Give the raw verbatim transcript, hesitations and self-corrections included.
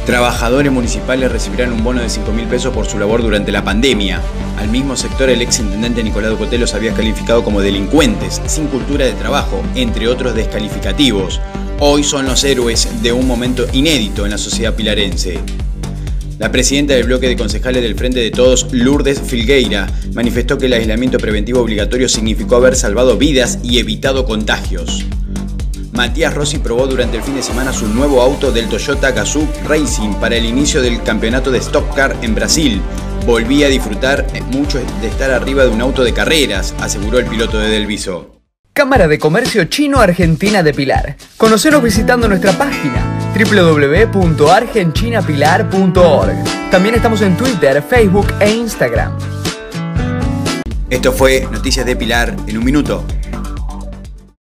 Trabajadores municipales recibirán un bono de cinco mil pesos por su labor durante la pandemia. Al mismo sector, el exintendente Nicolás Ducoté los había calificado como delincuentes, sin cultura de trabajo, entre otros descalificativos. Hoy son los héroes de un momento inédito en la sociedad pilarense. La presidenta del bloque de concejales del Frente de Todos, Lourdes Filgueira, manifestó que el aislamiento preventivo obligatorio significó haber salvado vidas y evitado contagios. Matías Rossi probó durante el fin de semana su nuevo auto del Toyota Gazoo Racing para el inicio del campeonato de Stock Car en Brasil. Volví a disfrutar mucho de estar arriba de un auto de carreras, aseguró el piloto de Delviso. Cámara de Comercio Chino Argentina de Pilar. Conocenos visitando nuestra página doble u doble u doble u punto argentina pilar punto org. También estamos en Twitter, Facebook e Instagram. Esto fue Noticias de Pilar en un minuto.